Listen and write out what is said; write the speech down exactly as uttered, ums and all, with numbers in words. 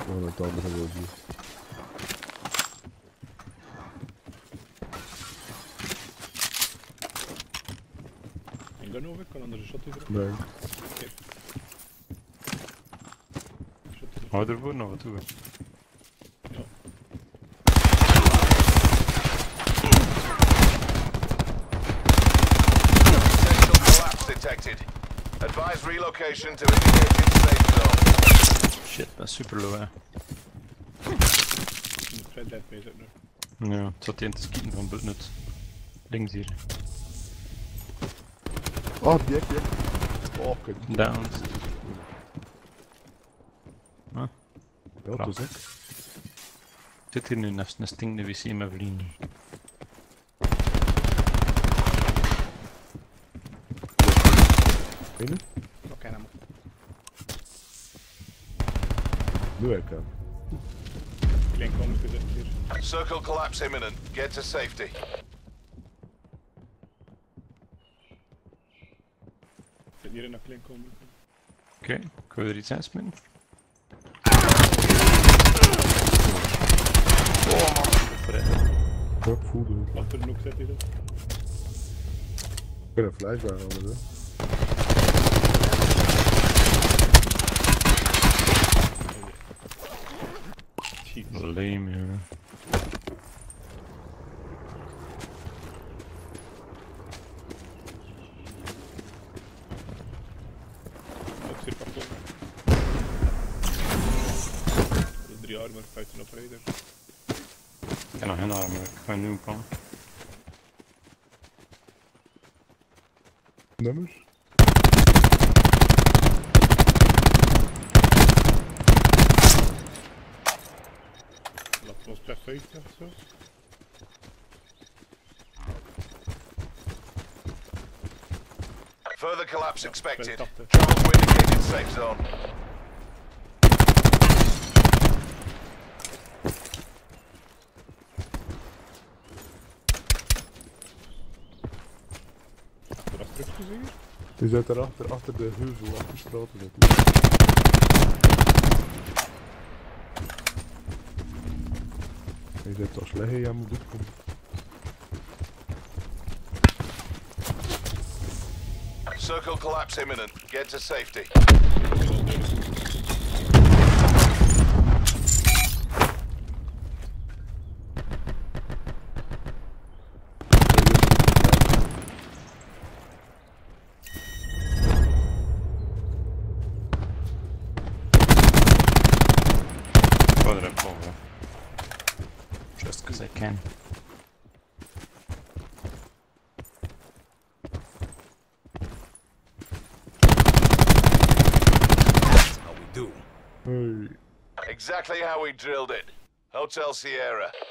Gewoon het andere wil zien. Ik ga over, ik kan anders een shot doen. Nee. Hou ervoor nog wat toe. Ja. Potential collapse detected. Advise relocation to indicated safe zone. Shit, dat is super low hè. Je moet vrij dead mee zitten nu. Ja, het zat in te schieten van buitenut. Links hier. Oh, die hek, die hek. Oh, kut. Down. Huh? Ja, dat is het. Ik zit hier nu naast een stinkende wc met vrienden. Ene? Oké, nou. Nu werkt het. Klein komen gezet hier. Circle collapse imminent. Get to safety. Ik zit hier in een klein komen. Oké, okay, ik wil er iets aan smitten. Oh man, vrij. Ja, ik voelde het. Achter de hoek zit hij dat. Ik ben een flashbang anders, hè. Jeez. Lame, jongen. Dat is hier kapot. Dat is drie jaar, maar vijftien oprijder. Ik heb nog geen arm, maar ik ga nu een pan. Nummers? Laat ons tref vijftig of zo. Further collapse expected. tweeëntachtig. Travel to indicated safe zone. Achter dat stukje hier. Die zit daarachter, achter de heuvel, achter de straat zit hij. Je zit als leggen, jij moet dit komen. Circle collapse imminent. Get to safety. Ik ga er even over. Just cause I can. Hey. Exactly how we drilled it. Hotel Sierra.